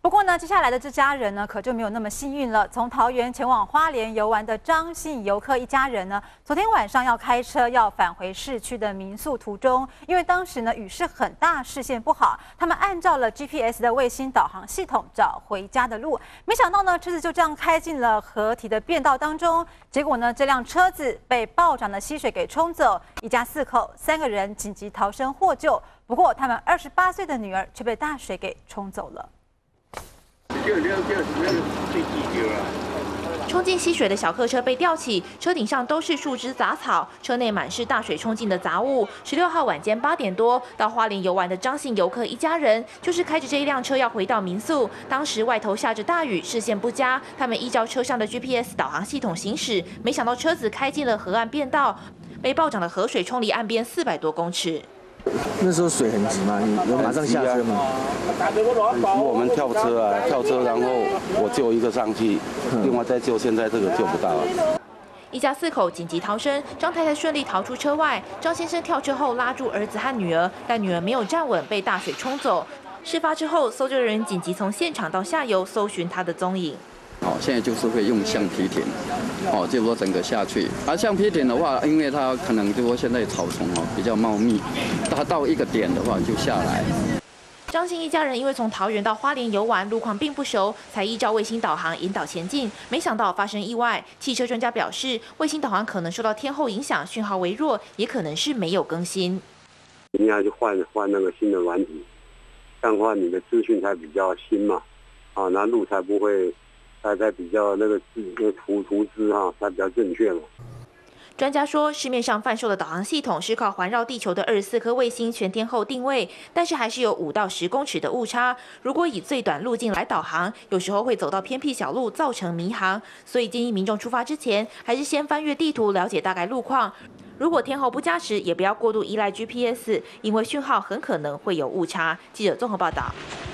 不过呢，接下来的这家人呢，可就没有那么幸运了。从桃园前往花莲游玩的张姓游客一家人呢，昨天晚上要开车要返回市区的民宿途中，因为当时呢雨势很大，视线不好，他们按照了 GPS 的卫星导航系统找回家的路，没想到呢车子就这样开进了河堤的便道当中，结果呢这辆车子被暴涨的溪水给冲走，一家4口3个人紧急逃生获救，不过他们28岁的女儿却被大水给冲走了。 冲进溪水的小客车被吊起，车顶上都是树枝杂草，车内满是大水冲进的杂物。16号晚间8点多，到花莲游玩的张姓游客一家人，就是开着这一辆车要回到民宿。当时外头下着大雨，视线不佳，他们依照车上的 GPS 导航系统行驶，没想到车子开进了河岸便道，被暴涨的河水冲离岸边400多公尺。 那时候水很急嘛，你有马上下车吗？ 我们跳车啊，跳车，然后我救一个上去，另外再救现在这个救不到啊。 一家4口紧急逃生，张太太顺利逃出车外，张先生跳车后拉住儿子和女儿，但女儿没有站稳，被大水冲走。事发之后，搜救人员紧急从现场到下游搜寻他的踪影。 好，现在就是会用橡皮艇，就说整个下去。而橡皮艇的话，因为它可能就说现在草丛比较茂密，它到一个点的话就下来。 张姓一家人因为从桃园到花莲游玩，路况并不熟，才依照卫星导航引导前进。没想到发生意外。汽车专家表示，卫星导航可能受到天候影响，讯号微弱，也可能是没有更新。 你要去换那个新的软体，这样的话你的资讯才比较新嘛，那路才不会。 才比较那个图资才比较正确嘛。 专家说，市面上贩售的导航系统是靠环绕地球的24颗卫星全天候定位，但是还是有5到10公尺的误差。如果以最短路径来导航，有时候会走到偏僻小路，造成迷航。所以建议民众出发之前，还是先翻阅地图，了解大概路况。如果天候不佳时，也不要过度依赖 GPS， 因为讯号很可能会有误差。记者综合报道。